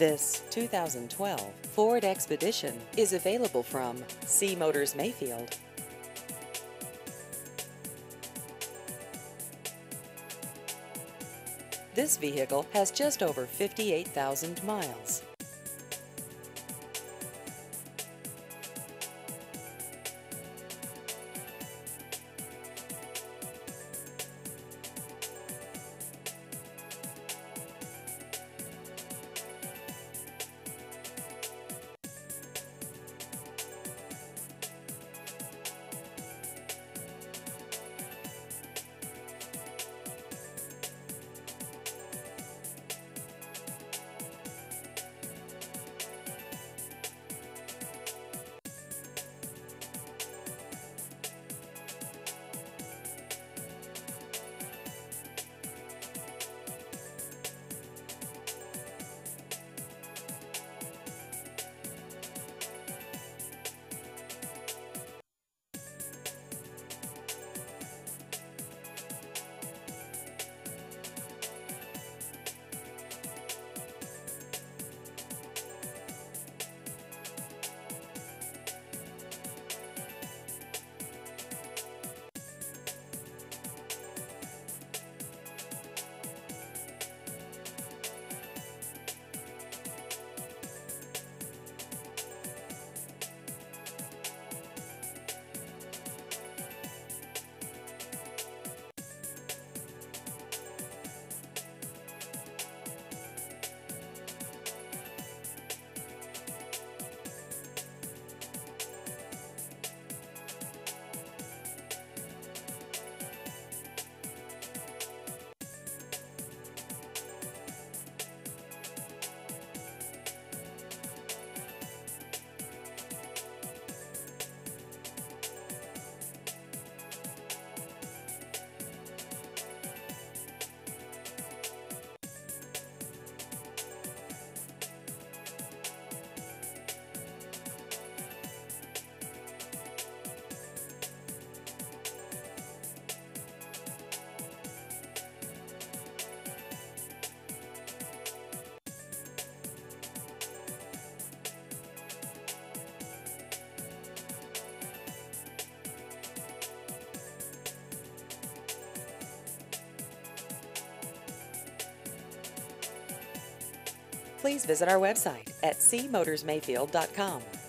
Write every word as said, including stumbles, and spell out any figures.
This two thousand twelve Ford Expedition is available from C Motors Mayfield. This vehicle has just over fifty-eight thousand miles. Please visit our website at c motors mayfield dot com.